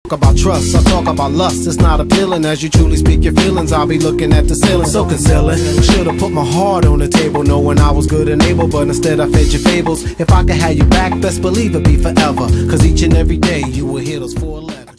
Talk about trust, I talk about lust. It's not appealing as you truly speak your feelings. I'll be looking at the ceiling, so concealing. Should've put my heart on the table, knowing I was good and able, but instead I fed your fables. If I could have you back, best believe it'd be forever, cause each and every day you will hear those 4 letters.